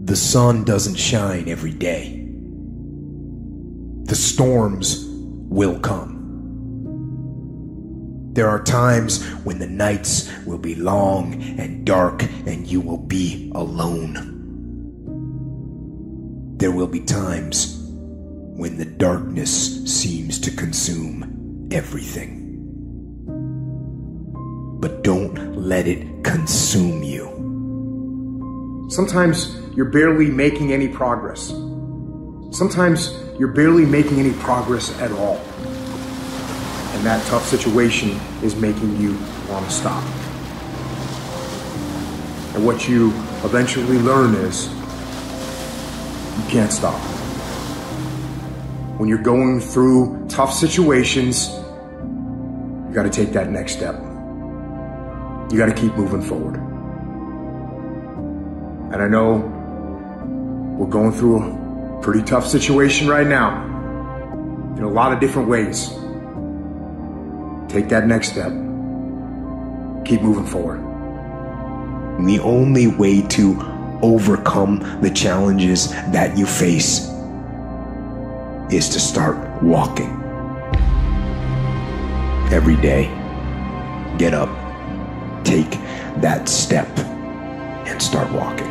The sun doesn't shine every day. The storms will come. There are times when the nights will be long and dark and you will be alone. There will be times when the darkness seems to consume everything. But don't let it consume you. Sometimes you're barely making any progress. Sometimes you're barely making any progress at all. And that tough situation is making you want to stop. And what you eventually learn is you can't stop. When you're going through tough situations, you got to take that next step. You got to keep moving forward. And I know we're going through a pretty tough situation right now in a lot of different ways. Take that next step. Keep moving forward. And the only way to overcome the challenges that you face is to start walking. Every day, get up, take that step, and start walking.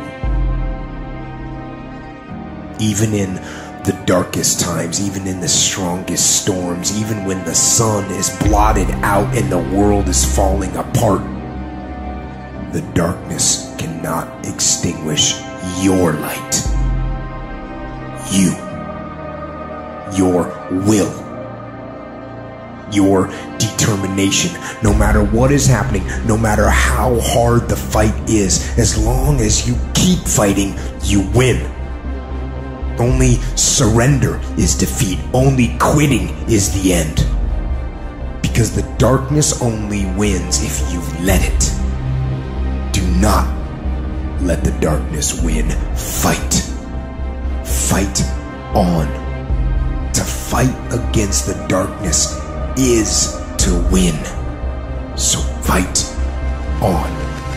Even in the darkest times, even in the strongest storms, even when the sun is blotted out and the world is falling apart, the darkness cannot extinguish your light. You, your will, your determination, no matter what is happening, no matter how hard the fight is, as long as you keep fighting, you win. Only surrender is defeat. Only quitting is the end. Because the darkness only wins if you let it. Do not let the darkness win. Fight. Fight on. To fight against the darkness is to win. So fight on.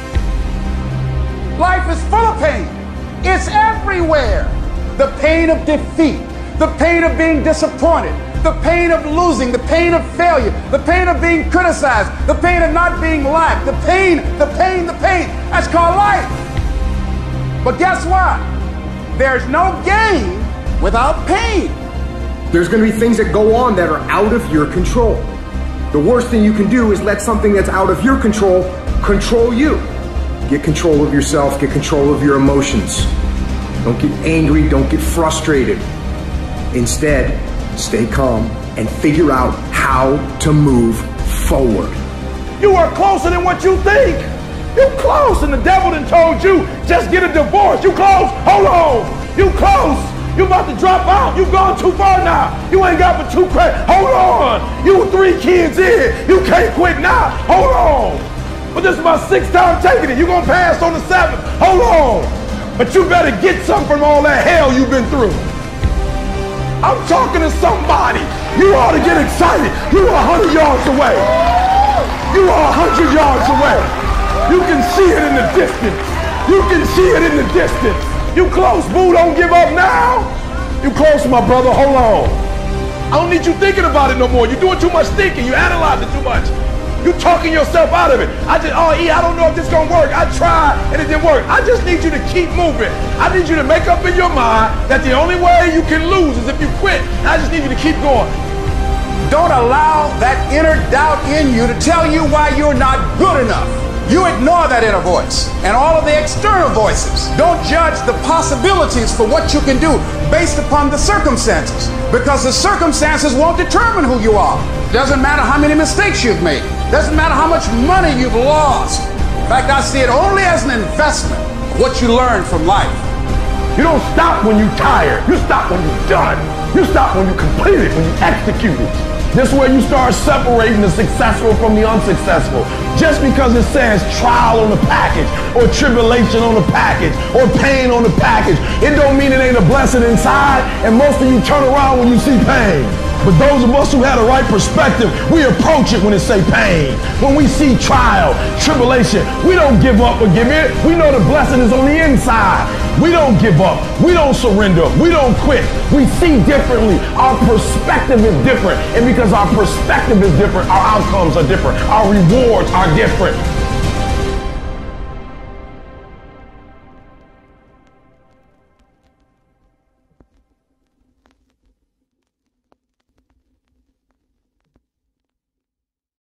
Life is full of pain. It's everywhere. The pain of defeat, the pain of being disappointed, the pain of losing, the pain of failure, the pain of being criticized, the pain of not being liked, the pain. That's called life. But guess what? There's no gain without pain. There's going to be things that go on that are out of your control. The worst thing you can do is let something that's out of your control control you. Get control of yourself, get control of your emotions. Don't get angry, don't get frustrated. Instead, stay calm and figure out how to move forward. You are closer than what you think. You close, and the devil done told you, just get a divorce. You close, hold on. You close, you about to drop out. You gone too far now. You ain't got but 2 credits. Hold on. You 3 kids in. You can't quit now. Hold on. But this is my 6th time taking it. You gonna pass on the 7th. Hold on. But you better get something from all that hell you've been through. I'm talking to somebody. You ought to get excited. You are 100 yards away. You are 100 yards away. You can see it in the distance. You can see it in the distance. You close, boo. Don't give up now. You close, my brother. Hold on. I don't need you thinking about it no more. You're doing too much thinking. You analyze it too much. You talking yourself out of it. I don't know if this gonna work. I tried and it didn't work. I just need you to keep moving. I need you to make up in your mind that the only way you can lose is if you quit. And I just need you to keep going. Don't allow that inner doubt in you to tell you why you're not good enough. You ignore that inner voice and all of the external voices. Don't judge the possibilities for what you can do based upon the circumstances, because the circumstances won't determine who you are. Doesn't matter how many mistakes you've made. Doesn't matter how much money you've lost. In fact, I see it only as an investment of what you learn from life. You don't stop when you're tired. You stop when you're done. You stop when you complete it, when you execute it. This way you start separating the successful from the unsuccessful. Just because it says trial on the package, or tribulation on the package, or pain on the package, it don't mean it ain't a blessing inside, and most of you turn around when you see pain. But those of us who had the right perspective, we approach it when it say pain. When we see trial, tribulation, we don't give up or give in. We know the blessing is on the inside. We don't give up. We don't surrender. We don't quit. We see differently. Our perspective is different. And because our perspective is different, our outcomes are different. Our rewards are different.